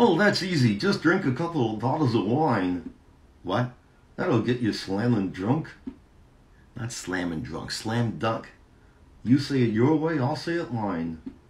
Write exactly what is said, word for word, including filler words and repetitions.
Oh, that's easy. Just drink a couple of bottles of wine. What? That'll get you slamming drunk? Not slamming drunk, slam dunk. You say it your way, I'll say it mine.